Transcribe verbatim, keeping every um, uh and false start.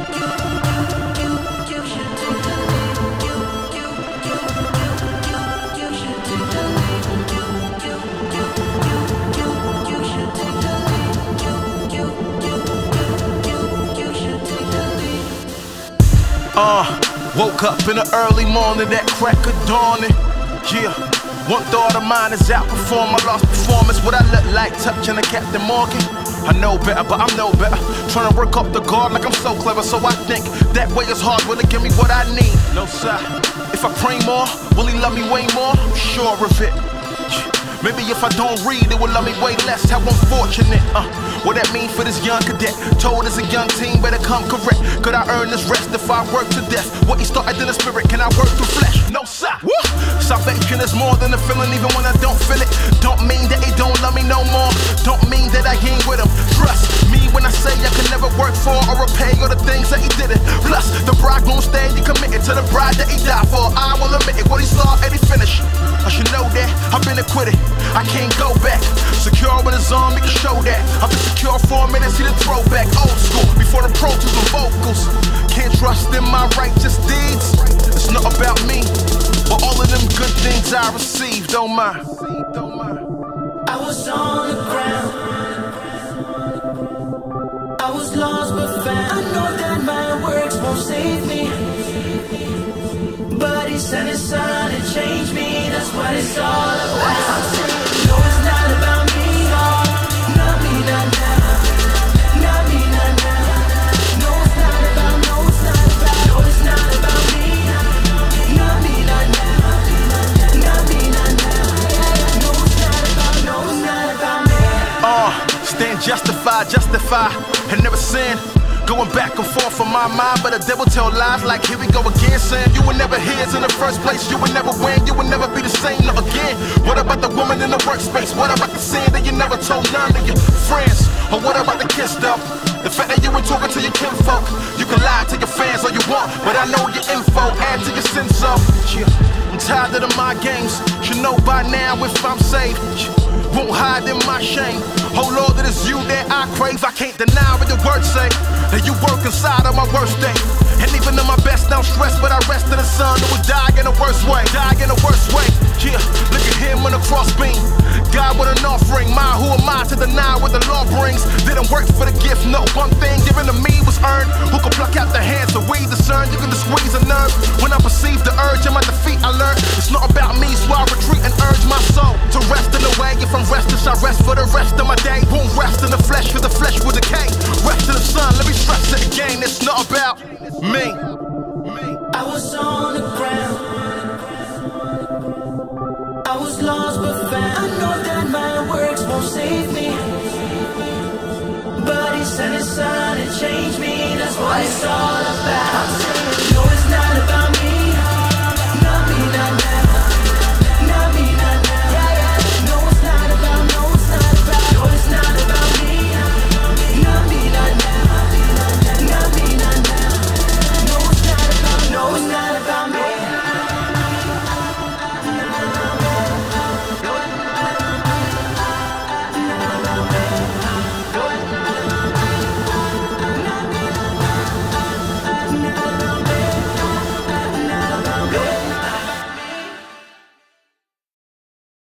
Uh, woke up in the early morning, that crack of dawning. Yeah, one thought of mine is outperform my lost performance. What I look like touching a Captain Morgan? I know better, but I'm no better. Trying to work up the guard like I'm so clever. So I think that way is hard, will it give me what I need? No sir. If I pray more, will he love me way more? I'm sure of it. Maybe if I don't read, it will love me way less. How unfortunate. Uh, what that mean for this young cadet? Told as a young teen, better come correct. Could I earn this rest if I work to death? What he started in the spirit, can I work through flesh? No sir. Woo! Salvation is more than a feeling, even when I don't feel it. Don't mean that he don't love me no more. Don't mean that I ain't with him. Trust me when I say I can never work for or repay all the things that he didn't. Plus, the bridegroom stayed committed to the bride that he died for. I will admit it, what he started, he finished. I should know that I've been acquitted. I can't go back. Secure in his arm, he can show that. I've been secure for a minute, see the throwback. Old school, before the Pro Tools and vocals. Can't trust in my righteous deeds. It's not about me, but all of them good things I received. Don't mind. I was on the ground, I was lost but found. I know that my works won't save me, but he sent his son and changed me. That's what it's all about. I'm saying, no, it's not about me, oh. Not me, not now. Not me, not now. No, it's not about, no, it's not about. No, it's not about me. Not me, not now. Not me, not now. No, it's not about, no, it's not about me. Uh, stand justified, justify, and never sin. Going back and forth in my mind, but the devil tell lies like here we go again. Saying you were never his in the first place, you would never win, you would never be the same, not again. What about the woman in the workspace? What about the sin that you never told none of your friends? Or what about the kiss up? The fact that you were talking to your kinfolk. You can lie to your fans all you want, but I know your info, add to your sense of. Yeah, I'm tired of the mind games, should know by now if I'm saved. Won't hide in my shame. Oh Lord, it is you that I crave. I can't deny what your words say, that you work inside of my worst day. And even in my best, I'm stressed, but I rest in the sun who would die in the worst way. Die in the worst way. Yeah, look at him on the crossbeam. God with an offering. My, who am I to deny what the law brings? Didn't work for the gift, no. One thing given to me was earned. Who could pluck out the hands so we discern? You can just squeeze a nerve. When I perceive the urge in my defeat, I learned it's not about me, so I retreat and urge my soul to rest in the way. If I'm restless, I rest for the rest of my day. Won't rest in the flesh, cause the flesh will decay. Rest in the sun, let me stress it again. It's not about me. I was on the ground, I was lost but found. I know that my works won't save me, but he sent his son and changed me. That's what it's all about.